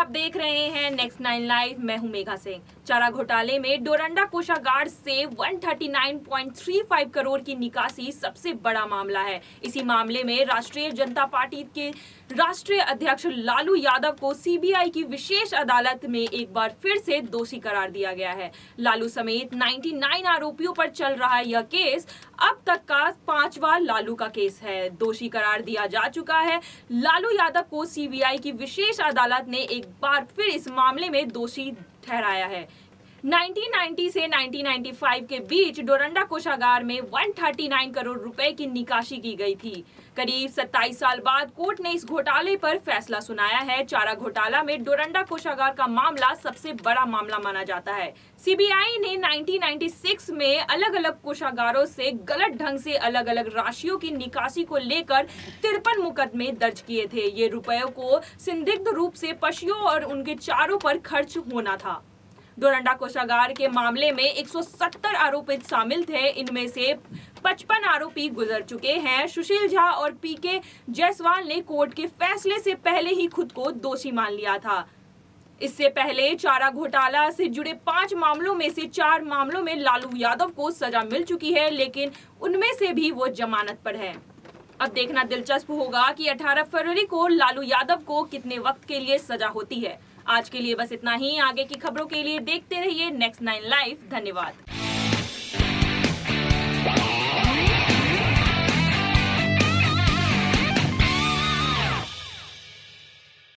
आप देख रहे हैं नेक्स्ट 9 लाइव। मैं हूं मेघा सिंह। चारा घोटाले में डोरंडा कोषागार से 139.35 करोड़ की निकासी सबसे बड़ा मामला है। इसी मामले में राष्ट्रीय जनता पार्टी के राष्ट्रीय अध्यक्ष लालू यादव को सीबीआई की विशेष अदालत में एक बार फिर से दोषी करार दिया गया है। लालू समेत 99 आरोपियों पर चल रहा है यह केस अब तक का 5वां लालू का केस है। दोषी करार दिया जा चुका है। लालू यादव को सीबीआई की विशेष अदालत ने एक बार फिर इस मामले में दोषी ठहराया है। 1990 से 1995 के बीच डोरंडा कोषागार में 139 करोड़ रुपए की निकासी की गई थी। करीब 27 साल बाद कोर्ट ने इस घोटाले पर फैसला सुनाया है। चारा घोटाला में डोरंडा कोषागार का मामला सबसे बड़ा मामला माना जाता है। सीबीआई ने 1996 में अलग अलग कोषागारों से गलत ढंग से अलग अलग राशियों की निकासी को लेकर 53 मुकदमे दर्ज किए थे। ये रुपयों को संदिग्ध रूप से पशुओं और उनके चारों पर खर्च होना था। डोरंडा कोषागार के मामले में 170 आरोपित शामिल थे। इनमें से 55 आरोपी गुजर चुके हैं। सुशील झा और पीके जायसवाल ने कोर्ट के फैसले से पहले ही खुद को दोषी मान लिया था। इससे पहले चारा घोटाला से जुड़े 5 मामलों में से 4 मामलों में लालू यादव को सजा मिल चुकी है, लेकिन उनमें से भी वो जमानत पर है। अब देखना दिलचस्प होगा कि 18 फरवरी को लालू यादव को कितने वक्त के लिए सजा होती है। आज के लिए बस इतना ही। आगे की खबरों के लिए देखते रहिए नेक्स्ट 9 लाइव। धन्यवाद।